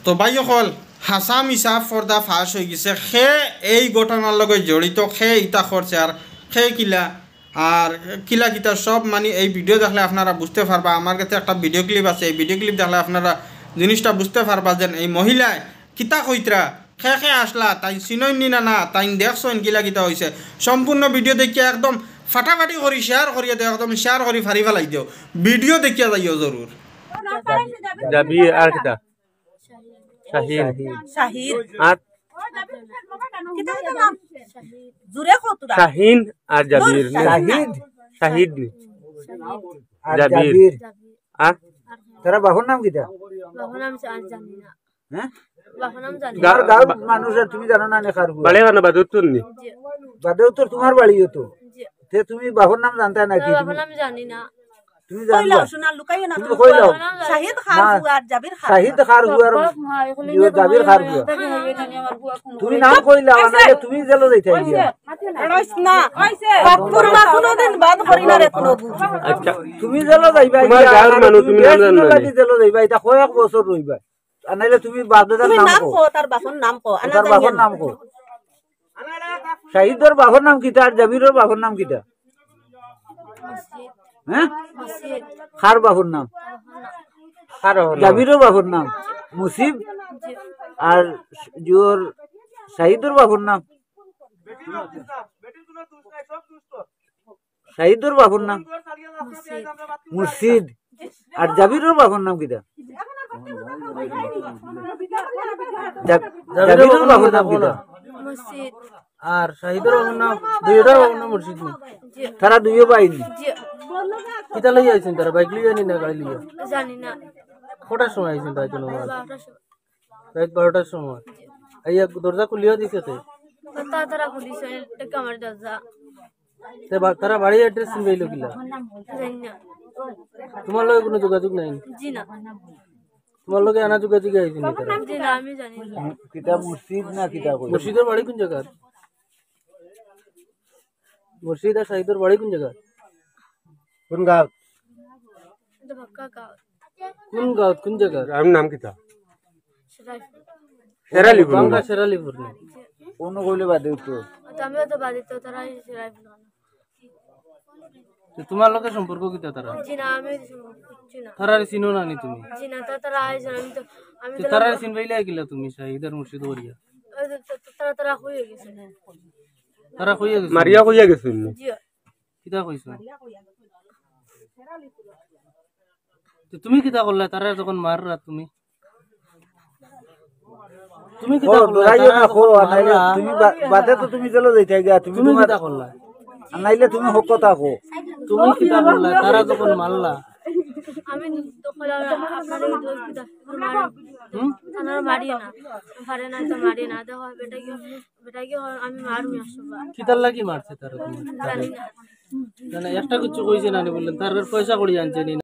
তো ভাই সকল হাসা মিছা পর্দা ফাঁস হয়ে গেছে সে এই ঘটনার লগে জড়িত সে ইটা করছে আর সে কিলা আর কিলা কিতা সব মানে এই ভিডিও দেখলে আপনারা বুঝতে পারবা। আমার কাছে একটা ভিডিও ক্লিপ আছে, এই ভিডিও ক্লিপ দেখলে আপনারা জিনিসটা বুঝতে পারবা যে এই মহিলায় কিতা কইতরা খে খে আসলা তাই চিনইন নি না তাই দেখছেন কিলা কিতা হয়েছে। সম্পূর্ণ ভিডিও দেখিয়া একদম ফাটাফাটি করি শেয়ার করিয়া দেও, একদম শেয়ার করি ফারি ফেলাই দিও, ভিডিও দেখিয়া যাইও জরুর। যাবি আর কিতা শাহিন শাহিদ আর কিতা কিতা নাম জুরে কতরা শাহিন আর জাবির শাহিদ শাহিদ আর জাবির জাবির আর তারা বাবার নাম কিটা? বাবার নাম জানি না। হ্যাঁ বাবার নাম জানি না। গাঁর গাঁর মানুষ আর তুমি জানো না নেখার বাড়ি বানা বাদুতুন নি বাদেও তো তোমার বাড়িও তো জি। তে তুমি বাবার নাম জানতা নাকি? বাবার নাম জানি না। তুমি কইলাও জানলা শোনা লুকাইও না তুমি কইলাও শাহিদ খান না। ফুয়ার জাবির খান শাহিদ খার হুয়ার জাবির খার হুয়া তুমি নাম কইলা না তুমি জেলো যাইতা গিয়া রইস না বাপুর মা কোনদিন বাদ করি না রে কোনো আচ্ছা তুমি জেলো যাইবা তোমার গাঁর মানুষ তুমি নাম জানো না জেলো যাইবা এটা কয়েক বছর রইবা আনাইলে তুমি বাপদাদার তুমি নাম নাম কো কো তার বাপর নাম কো আনা তার বাবার নাম কো শাহিদর বাবার নাম কিটা আর জাবিরের বাবার নাম কিটা? হ্যাঁ খার বাবার নাম জাবিরের বাবার নাম মুসিব আর জোর শাহিদুর বাবুর নাম শাহিদুর বাবুর নাম মুর্শিদ আর জাবিরের বাবুর নাম কিটা? জাবিরের বাবুর নাম কিটা? মসজিদ আর শাহিদুর বাবুর নাম দুইটার বাবুর নাম মুর্শিদ তারা দুইও পাইনি কিটা লই আইছেন তারা বাইক লই আনি না গাড়ি লইয়া জানি না। কটার সময় আইছেন তাই জন্য 12টার সময়। রাত 12টার সময় আইয়া দরজা খুলিয়া দিছে তারা পুলিশ এটা আমার দরজা তারা বাড়ি অ্যাড্রেস চিনবাইলো কিলা? জানি না। তোমার লগে কোনো যোগাযোগ নাই? জি না। তোমার লগে আনা যোগাযোগ আইছেন তারা? জি না, আমি জানি না। কিতা মুর্শিদ না কিতা কই? মুর্শিদের বাড়ি কোন জায়গা? মুর্শিদ আর শাহিদুর বাড়ি কোন জায়গা? কোন গাঁও? এটা ভাক্কা গাঁও। কোন গাঁও কোন জায়গা? আর নাম কিতা? সেরাইপুর। শেরালিপুর বাংলা শেরালিপুর না কোন কইলে বাদে তো আমিও তো বাদিত তারা সেরাইপুর। তোমার লগে সম্পর্ক কিতা তারা? জি না, আমি জি না। তারা চিনো না নি তুমি? জি না, তারা আইছে আমি তো তারা চিনবাইলা কিলা তুমি শাহিদার মুর্শিদ করিয়া? তারা হয়ে গেছে। তারা কইয়া গেছে মারিয়া কইয়া গেছেন জি। কিতা কইছ? তুমি কিতা করলা তারা যখন মাররা তুমি? তুমি কিতা করলা? তুমি বাদে তো তুমি চলে যাইতা গিয়া তুমি কিতা করলা? আনাইলে তুমি হক কথা কো। তুমি কিতা করলা তারা যখন মারলা? আমি তো কইলা আপনারে দোষ দিতা তারা মারিয়ে না পারে না তো মারিয়ে না দেখো বেটা কি আমি মারুম আসবা কিতার লাগি মারছে তারা তুমি? জানি না। না একটা কিছু কইছে না বললেন তার পয়সা করি আনছে নি?